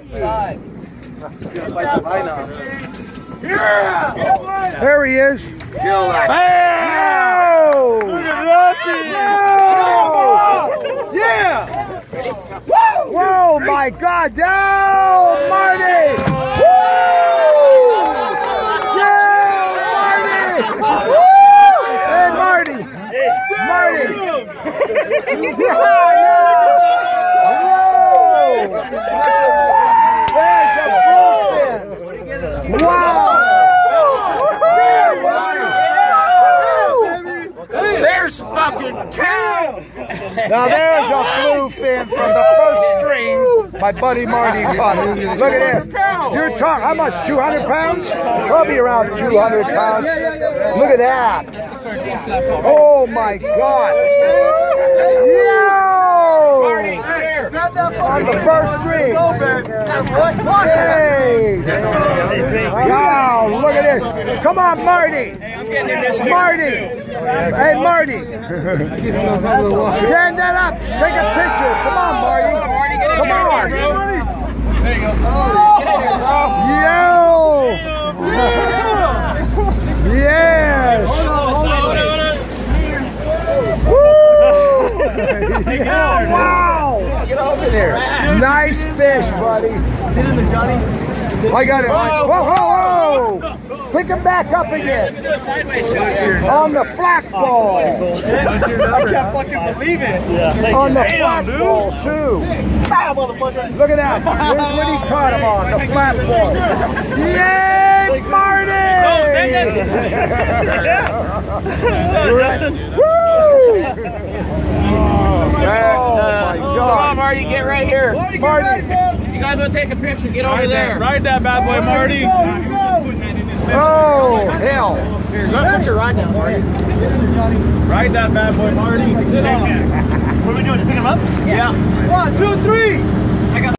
There he is. Kill that. Bam! Look at that. No! Yeah! Whoa, my God! Down, Marty! Woo! Yeah, Marty! Woo! Hey, Marty! Yeah, Whoa! Wow! There's fucking cow. Now there's a bluefin from the first string. My buddy Marty caught it. Look at this. You're talking, how much? 200 pounds? Probably around 200 pounds. Look at that. Oh my God. Yo! On the first string. Hey! Wow, look at this. Come on, Marty. Marty. Hey, Marty. Stand that up. Take a picture. Come on, Marty. Come on. There you go. Yo! Yes! Woo! Wow! Get over there. Nice fish, buddy. Get in the Johnny. I got it. Whoa, whoa, whoa! Pick him back up again. On the flat ball. I can't fucking believe it. On the flat ball, too. Look at that. Here's what he caught him on, the flat ball. Yay, Marty! Woo! Oh, my God. Come on, Marty, get right here. Marty. You guys want to take a picture? Get over there. Ride that bad boy, Marty. Oh, hell. Here, go put your ride down, Marty. Ride that bad boy, Marty. Sit on him. What are we doing? Just pick him up? Yeah. 1, 2, 3.